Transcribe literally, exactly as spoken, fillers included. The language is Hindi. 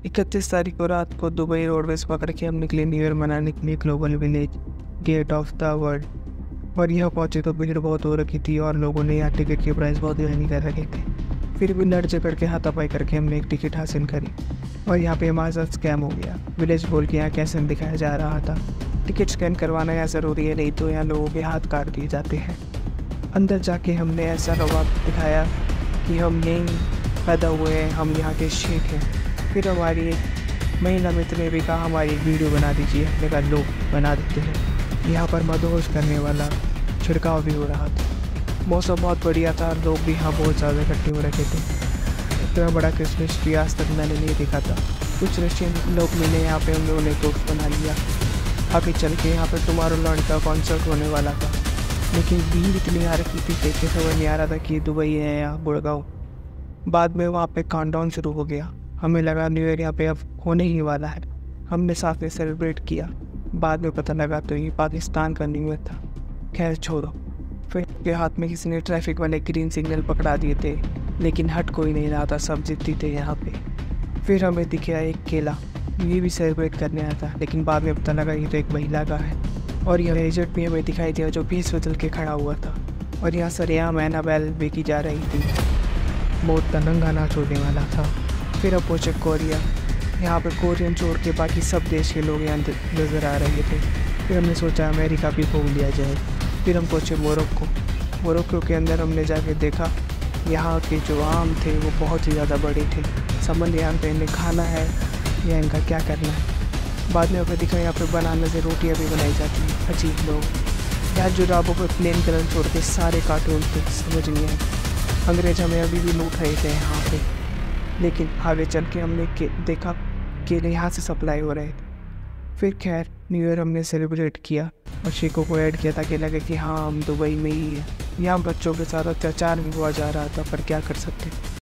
इकतीस तारीख को रात को दुबई रोडवेज पकड़ के हम निकले न्यू ईयर मनाने के लिए global village gate of the world. और यहाँ पहुँचे तो भीड़ बहुत हो रखी थी और लोगों ने यहाँ टिकट की प्राइस बहुत महंगी कर रखे थे। फिर भी लड़ झगड़ के हाथापाई करके हमने एक टिकट हासिल करी और यहाँ पे हमारे साथ स्कैम हो गया। विलेज बोल के यहाँ कैसे दिखाया जा रहा था टिकट स्कैन करवाना यहाँ ज़रूरी है, नहीं तो यहाँ लोगों के हाथ काट दिए जाते हैं। अंदर जाके हमने ऐसा रवाब दिखाया कि हम यहीं पैदा हुए हैं, हम यहाँ के शेख हैं। फिर हमारी एक महिला मित्र ने भी कहा हमारी एक वीडियो बना दीजिए। हमने कहा लोग बना देते हैं। यहाँ पर मदहोश करने वाला छिड़काव भी हो रहा था। मौसम बहुत बढ़िया था, लोग भी यहाँ बहुत ज़्यादा इकट्ठे हो रखे थे। इतना बड़ा क्रिसमस ट्री आज तक मैंने नहीं देखा था। कुछ रशियन लोग मिले यहाँ पे, हम लोगों ने दोस्त बना लिया। आगे चल के यहाँ पर टुमारोलैंड का कॉन्सर्ट होने वाला था, लेकिन भीड़ इतनी आ रखी थी देख के समझ नहीं आ रहा था कि दुबई है या गुड़गांव। बाद में वहाँ पे काउंटडाउन शुरू हो गया। हमें लगा न्यू ईयर यहाँ पे अब होने ही वाला है। हमने साथ में सेलिब्रेट किया। बाद में पता लगा तो ये पाकिस्तान का न्यू ईयर था। खैर छोड़ो। फिर के हाथ में किसी ने ट्रैफिक वाले ग्रीन सिग्नल पकड़ा दिए थे, लेकिन हट कोई नहीं रहा था, सब जिद्दी थे यहाँ पे। फिर हमें दिखा एक केला, ये भी सेलिब्रेट करने आया था, लेकिन बाद में पता लगा ये तो एक महिला का है। और यह एजेंट भी हमें दिखाई दिया जो भेस बदल के खड़ा हुआ था। और यहाँ सरेआम एनाबेल बेची जा रही थी, बहुत तनंगा नाच होने वाला था। फिर अब पहुँचे कोरिया। यहाँ पर कोरियन छोड़ के बाकी सब देश के लोग यहाँ नज़र आ रहे थे। फिर हमने सोचा अमेरिका भी घूम लिया जाए। फिर हम पहुँचे मोरक्को। मोरक्को के अंदर हमने जाके देखा यहाँ के जो आम थे वो बहुत ही ज़्यादा बड़े थे। समझ नहीं आता इन्हें खाना है या इनका क्या करना है। बाद में हमें दिखा यहाँ पर बनाने से रोटियाँ भी बनाई जाती हैं। अजीब लोग यार, जो राबों पर प्लेन कलर छोड़ के सारे कार्टून थे, समझ नहीं आए। अंग्रेज हमें अभी भी लूट रहे थे यहाँ पे। लेकिन आगे चल के हमने के, देखा केले यहाँ से सप्लाई हो रहे थे। फिर खैर न्यू ईयर हमने सेलिब्रेट किया और शेखों को ऐड किया ताकि लगे कि हाँ हम दुबई में ही हैं। यहाँ बच्चों के साथ अत्याचार भी हुआ जा रहा था, पर क्या कर सकते।